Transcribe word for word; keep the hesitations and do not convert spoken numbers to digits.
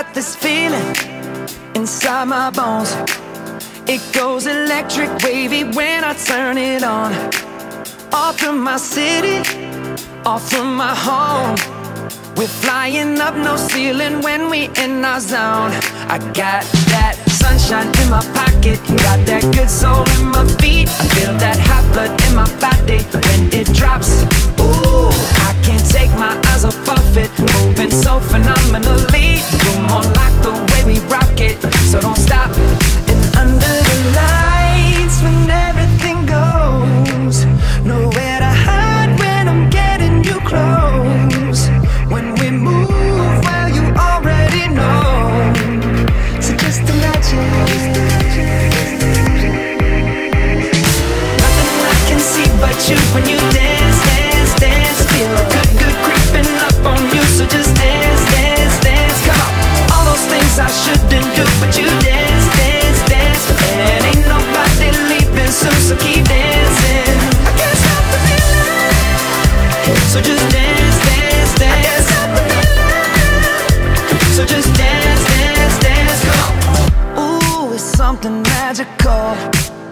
got this feeling inside my bones. It goes electric wavy when I turn it on. Off from my city, off from my home. We're flying up, no ceiling when we in our zone. I got that sunshine in my pocket, got that good soul in my feet. I feel that hot blood in my body when it drops. Ooh, I can't take my eyes off of it, moving so phenomenally. You're more like the way we rock it, so don't stop. And under the lights when everything goes, nowhere to hide when I'm getting you close. When we move, well, you already know. So just imagine. Nothing I can see but you when you dance, dance, dance. Feel good, good creeping up on you. So just dance, dance, dance. Come on. All those things I shouldn't do, but you dance, dance, dance. And ain't nobody leaving soon, so keep dancing. I can't stop the feeling. So just dance, dance, dance. I can't stop the feeling. So just dance, dance, dance. Come on. Ooh, it's something magical